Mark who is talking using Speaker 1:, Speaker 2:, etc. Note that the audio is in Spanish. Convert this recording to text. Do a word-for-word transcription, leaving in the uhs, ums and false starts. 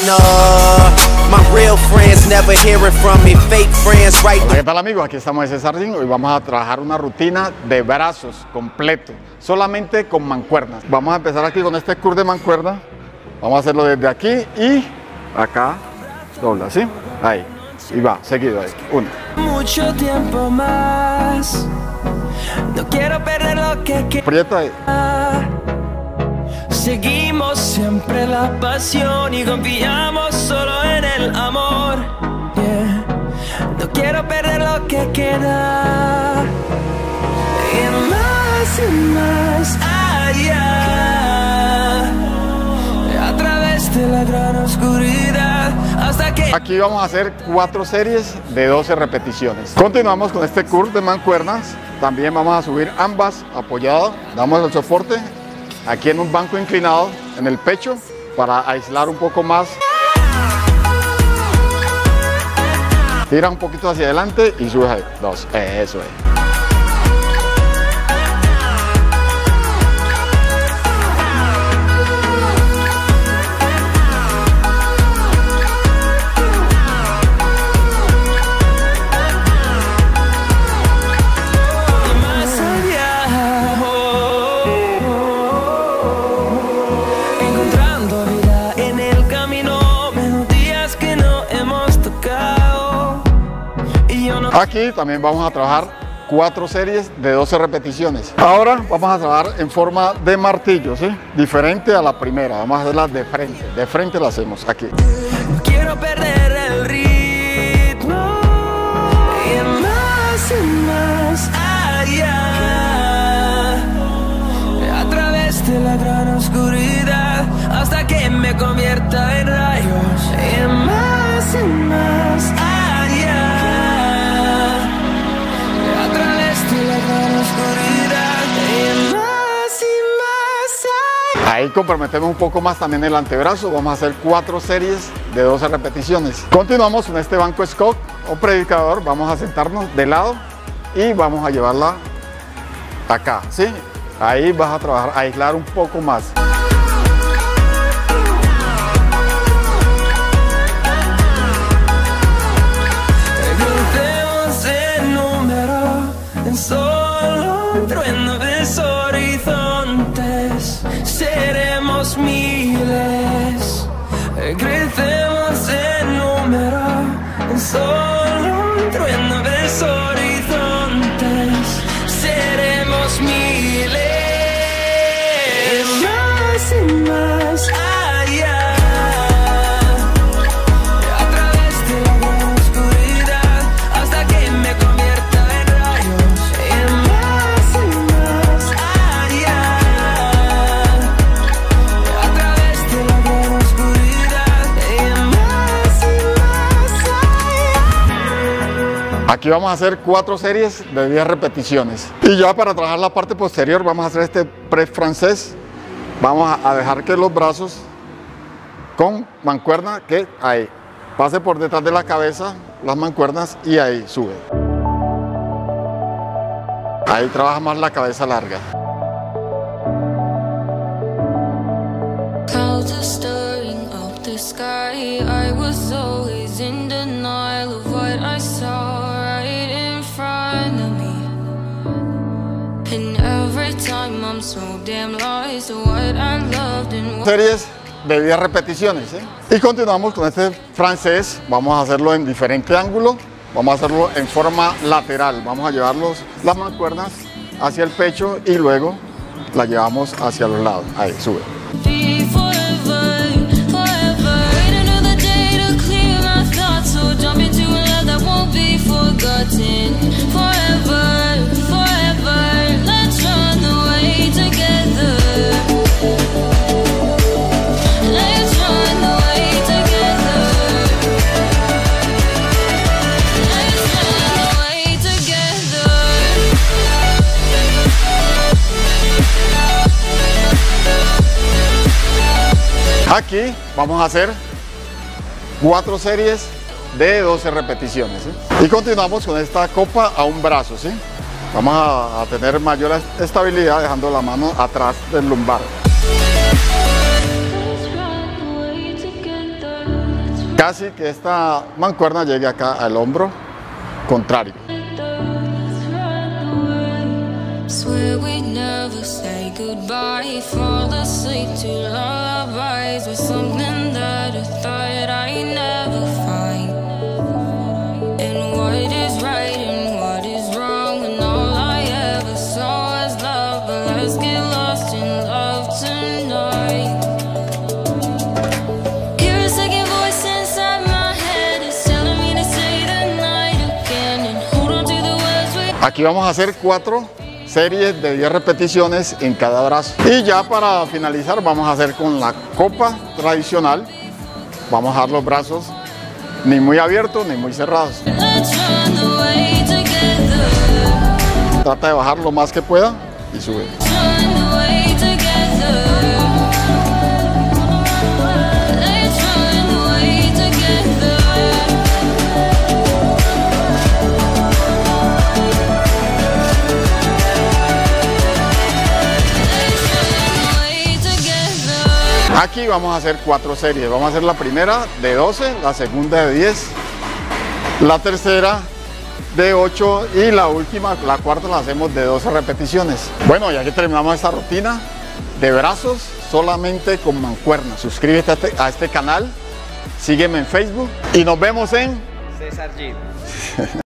Speaker 1: No, my real friends never hearing from me, fake friends right.
Speaker 2: Hola, ¿qué tal amigos? Aquí estamos en César Gym. Hoy vamos a trabajar una rutina de brazos completo, solamente con mancuernas. Vamos a empezar aquí con este curl de mancuerna. Vamos a hacerlo desde aquí y acá, dobla, ¿sí? Ahí, y va, seguido ahí, uno.
Speaker 3: Mucho tiempo más, no quiero perder lo que queda.
Speaker 2: Aprieta ahí.
Speaker 3: Seguimos siempre la pasión y confiamos solo en el amor. Yeah. No quiero perder lo que queda. Y más y más allá, a través de la gran oscuridad, hasta que...
Speaker 2: Aquí vamos a hacer cuatro series de doce repeticiones. Continuamos con este curl de mancuernas. También vamos a subir ambas apoyadas. Damos el soporte aquí en un banco inclinado en el pecho para aislar un poco más. Tira un poquito hacia adelante y subes ahí. Dos, eso es. Aquí también vamos a trabajar cuatro series de doce repeticiones. Ahora vamos a trabajar en forma de martillo, ¿sí? Diferente a la primera, vamos a hacerla de frente. De frente la hacemos aquí.
Speaker 3: No quiero perder el ritmo y más y más allá, a través de la gran oscuridad, hasta que me convierta en rayos. Y más y más allá,
Speaker 2: ahí comprometemos un poco más también el antebrazo. Vamos a hacer cuatro series de doce repeticiones. Continuamos con este banco scout o predicador. Vamos a sentarnos de lado y vamos a llevarla acá, ¿sí? Ahí vas a trabajar, a aislar un poco más.
Speaker 3: Solo un trueno de horizontes, seremos miles, crecemos en número, en solo un trueno de horizontes, seremos miles, más y más allá.
Speaker 2: Aquí vamos a hacer cuatro series de diez repeticiones. Y ya para trabajar la parte posterior vamos a hacer este press francés. Vamos a dejar que los brazos con mancuerna, que ahí, pase por detrás de la cabeza, las mancuernas, y ahí sube. Ahí trabaja más la cabeza larga. Series de diez repeticiones, ¿eh? Y continuamos con este francés. Vamos a hacerlo en diferente ángulo. Vamos a hacerlo en forma lateral. Vamos a llevarlos las mancuernas hacia el pecho y luego las llevamos hacia los lados. Ahí, sube. Aquí vamos a hacer cuatro series de doce repeticiones, ¿sí? Y continuamos con esta copa a un brazo, ¿sí? Vamos a, a tener mayor estabilidad dejando la mano atrás del lumbar. casi que esta mancuerna llegue acá al hombro contrario.
Speaker 4: Swear we'd never say goodbye. Fall asleep to lullabies with something that I thought I'd never find. And what is right and what is wrong, and all I ever saw was love. But let's get lost in love tonight. Hear a second voice inside my head, it's telling me to say the night again and hold on to the words we.
Speaker 2: Aquí vamos a hacer cuatro series de diez repeticiones en cada brazo. Y ya para finalizar vamos a hacer con la copa tradicional. Vamos a dar los brazos ni muy abiertos ni muy cerrados.
Speaker 4: Let's run the way together.
Speaker 2: Trata de bajar lo más que pueda y sube.
Speaker 4: Run the way together. Let's run the way together.
Speaker 2: Aquí vamos a hacer cuatro series. Vamos a hacer la primera de doce, la segunda de diez, la tercera de ocho y la última, la cuarta, la hacemos de doce repeticiones. Bueno, y aquí terminamos esta rutina de brazos solamente con mancuernas. Suscríbete a este, a este canal, sígueme en Facebook y nos vemos en
Speaker 1: César G.